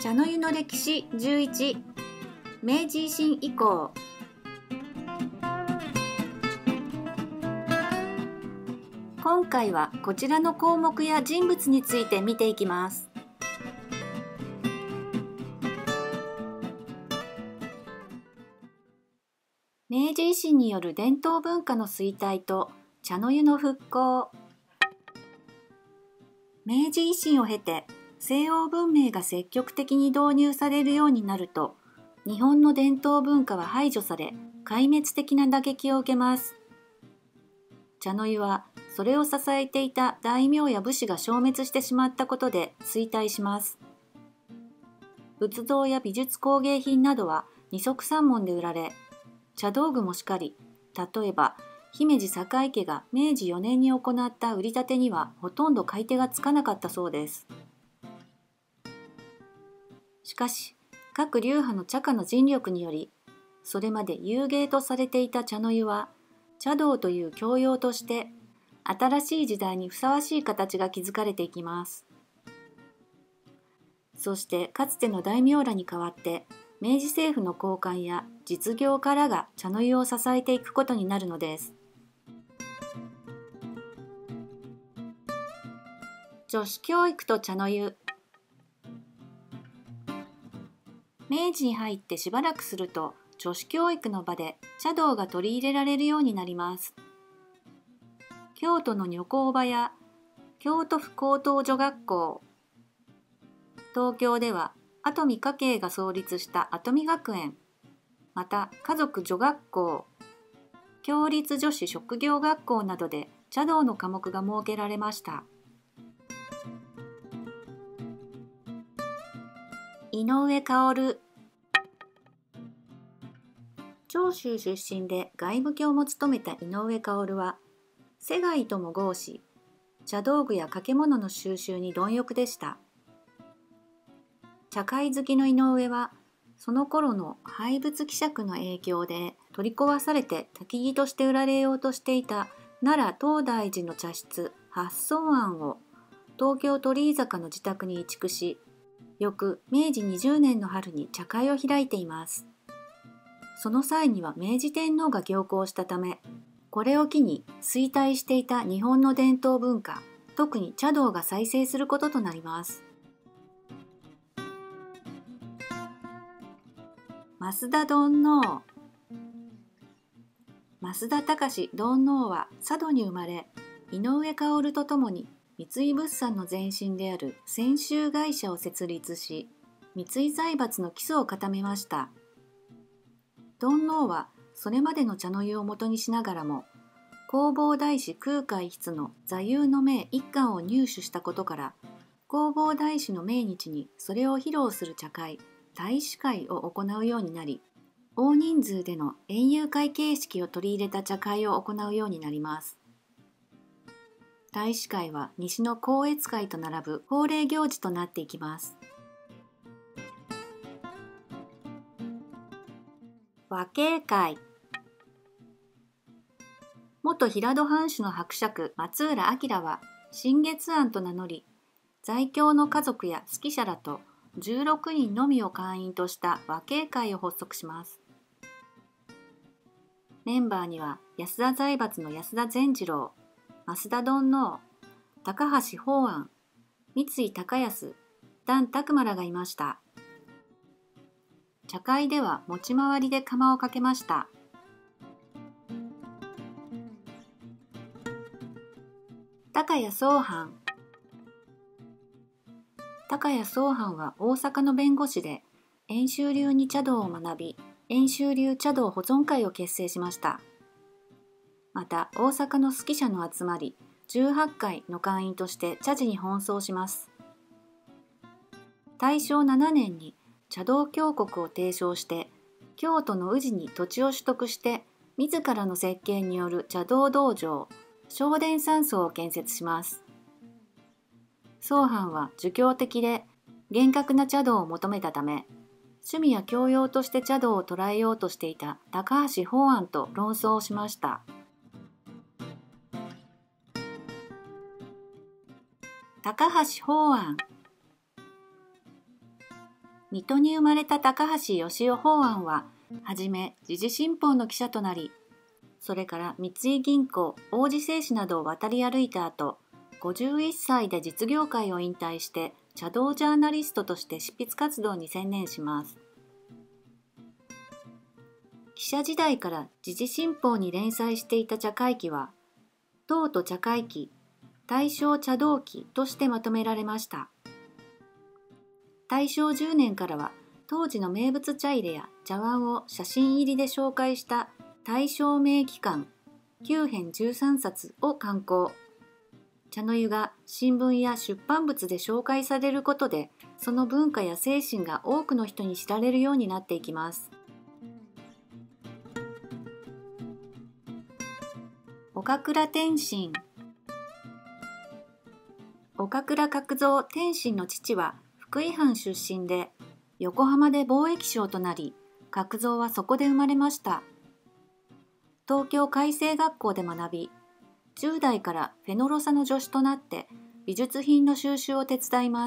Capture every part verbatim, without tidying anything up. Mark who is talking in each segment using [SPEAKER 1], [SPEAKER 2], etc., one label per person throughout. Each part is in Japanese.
[SPEAKER 1] 茶の湯の歴史じゅういち、明治維新以降。今回はこちらの項目や人物について見ていきます。明治維新による伝統文化の衰退と茶の湯の復興。明治維新を経て西欧文明が積極的に導入されるようになると、日本の伝統文化は排除され、壊滅的な打撃を受けます。茶の湯はそれを支えていた大名や武士が消滅してしまったことで衰退します。仏像や美術工芸品などは二足三門で売られ、茶道具もしかり、例えば姫路堺家が明治よねんに行った売り立てにはほとんど買い手がつかなかったそうです。しかし、各流派の茶家の尽力により、それまで有芸とされていた茶の湯は、茶道という教養として、新しい時代にふさわしい形が築かれていきます。そして、かつての大名らに代わって、明治政府の高官や実業家らが茶の湯を支えていくことになるのです。女子教育と茶の湯。明治に入ってしばらくすると、女子教育の場で茶道が取り入れられるようになります。京都の女工場や京都府高等女学校、東京では跡見家系が創立した跡見学園、また家族女学校、共立女子職業学校などで茶道の科目が設けられました。井上馨。長州出身で外務卿も務めた井上馨は、世界とも合し、茶道具や掛物の収集に貪欲でした。茶会好きの井上は、その頃の廃仏希釈の影響で取り壊されて焚き木として売られようとしていた奈良東大寺の茶室八尊庵を東京鳥居坂の自宅に移築し、翌明治にじゅうねんの春に茶会を開いています。その際には明治天皇が行幸したため、これを機に衰退していた日本の伝統文化、特に茶道が再生することとなります。増田丼能。増田隆丼能は佐渡に生まれ、井上馨とともに三井物産の前身である泉州会社を設立し、三井財閥の基礎を固めました。丼能はそれまでの茶の湯をもとにしながらも、弘法大師空海筆の座右の銘一巻を入手したことから、弘法大師の命日にそれを披露する茶会、大師会を行うようになり、大人数での園遊会形式を取り入れた茶会を行うようになります。大師会は西の光悦会と並ぶ恒例行事となっていきます。和敬会。元平戸藩主の伯爵松浦明は新月庵と名乗り、在京の家族や数寄者らとじゅうろくにんのみを会員とした和敬会を発足します。メンバーには安田財閥の安田善次郎、増田丼能、高橋法庵、三井高安、段卓馬らがいました。茶会では持ち回りで釜をかけました。高谷宗範。高谷宗範は大阪の弁護士で、遠州流に茶道を学び、遠州流茶道保存会を結成しました。また、大阪の数寄者の集まり、じゅうはちかいの会員として茶事に奔走します。大正ななねんに茶道教国を提唱して、京都の宇治に土地を取得して、自らの設計による茶道道場、正殿山荘を建設します。宗範は儒教的で厳格な茶道を求めたため、趣味や教養として茶道を捉えようとしていた高橋法庵と論争をしました。高橋法庵。 水戸に生まれた高橋義雄法案は、はじめ時事新報の記者となり、それから三井銀行、王子製紙などを渡り歩いた後、ごじゅういっさいで実業界を引退して茶道ジャーナリストとして執筆活動に専念します。記者時代から時事新報に連載していた茶会記は、唐と茶会記、大正茶道記としてまとめられました。大正じゅうねんからは、当時の名物茶入れや茶碗を写真入りで紹介した大正名記巻きゅうへんじゅうさんさつを刊行。茶の湯が新聞や出版物で紹介されることで、その文化や精神が多くの人に知られるようになっていきます。岡倉天心。岡倉角三天心の父は福井藩出身で、横浜で貿易商となり、角三はそこで生まれました。東京開成学校で学び、じゅう代からフェノロサの助手となって美術品の収集を手伝います。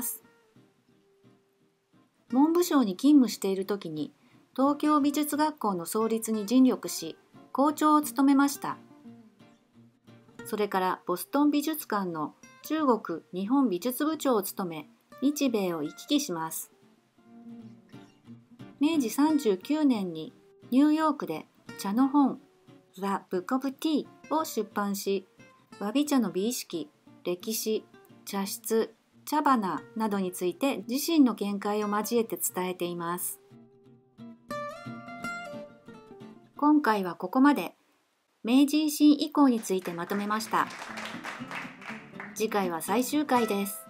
[SPEAKER 1] 文部省に勤務している時に、東京美術学校の創立に尽力し、校長を務めました。それからボストン美術館の中国日本美術部長を務め、日米を行き来します。めいじさんじゅうきゅうねんにニューヨークで茶の本 The Book of Tea を出版し、わび茶の美意識、歴史、茶室、茶花などについて自身の見解を交えて伝えています。今回はここまで。明治維新以降についてまとめました。次回は最終回です。